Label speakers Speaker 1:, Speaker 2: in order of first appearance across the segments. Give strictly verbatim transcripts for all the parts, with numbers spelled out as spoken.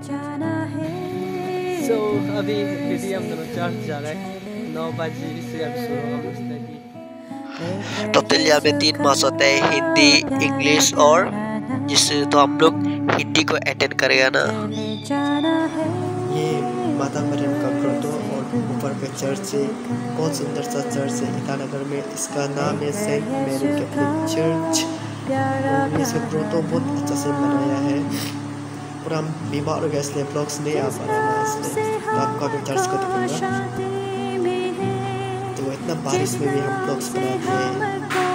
Speaker 1: सो अभी दीदी हम दोनों चर्च जा रहे हैं नौ बजे से अभी शुरू हम की
Speaker 2: टोटल यहाँ में तीन मास होते हैं, हिंदी, इंग्लिश और जिससे तो हम लोग हिंदी को अटेंड करेगा ना। ये माता मरियम का ग्रोटो और ऊपर पे चर्च है, बहुत सुंदर सा चर्च है ईटानगर में। इसका नाम है सेंट मैरी कैथोलिक चर्च। और ये सब ग्रोटो बहुत अच्छा से बनाया है। पूरा बीमार हो गया इसलिए ब्लॉग्स नहीं आ पा रहा है, इसलिए तो आपको अभी चर्च को दिखाऊंगा। तो इतना बारिश में भी हम ब्लॉग्स बनाते हैं।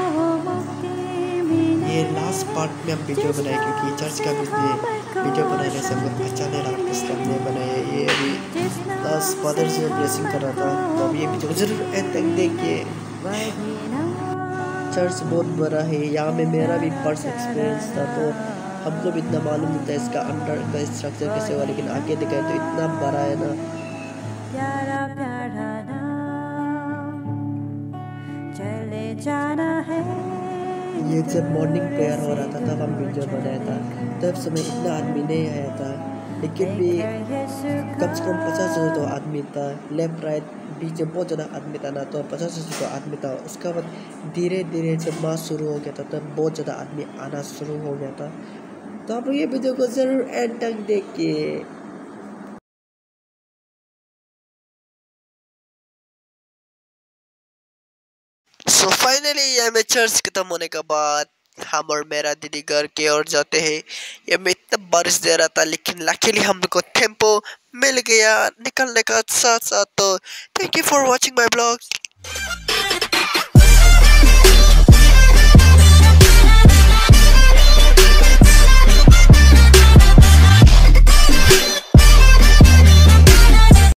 Speaker 2: ये लास्ट पार्ट में हम वीडियो बनाए क्योंकि चर्च का भी वीडियो बनाने से हमको अच्छा नहीं लगा, इसलिए हमने बनाया। ये अभी लास्ट फादर से ब्लेसिंग कर रहा था, तो अब ये वीडियो जरूर एंड तक देखिए। चर्च बहुत बड़ा है, यहाँ में मेरा भी फर्स्ट एक्सपीरियंस था, तो हमको भी इतना मालूम नहीं था इसका अंदर का स्ट्रक्चर कैसे हुआ, लेकिन आगे दिखाए तो इतना बड़ा है ना। प्यारा प्यारा नाम चले जाना है। ये जब मॉर्निंग प्रेयर हो रहा था तब हम वीडियो बनाया था, तब समय इतना आदमी नहीं आया था, लेकिन भी कम से कम पचास से तो आदमी था। लेफ्ट राइट बीच में बहुत ज़्यादा आदमी था ना, तो पचास से तो आदमी था। उसके बाद धीरे धीरे जब मास शुरू हो गया था तब बहुत ज़्यादा आदमी आना शुरू हो गया था। तो आप ये वीडियो को ज़रूर एंड तक देखिए। सो फाइनली ये में चर्च खत्म होने के बाद हम और मेरा दीदी घर की ओर जाते हैं। ये में इतना बारिश दे रहा था, लेकिन लकीली हमको टेम्पो मिल गया निकलने का साथ साथ। तो thank you for watching my blog.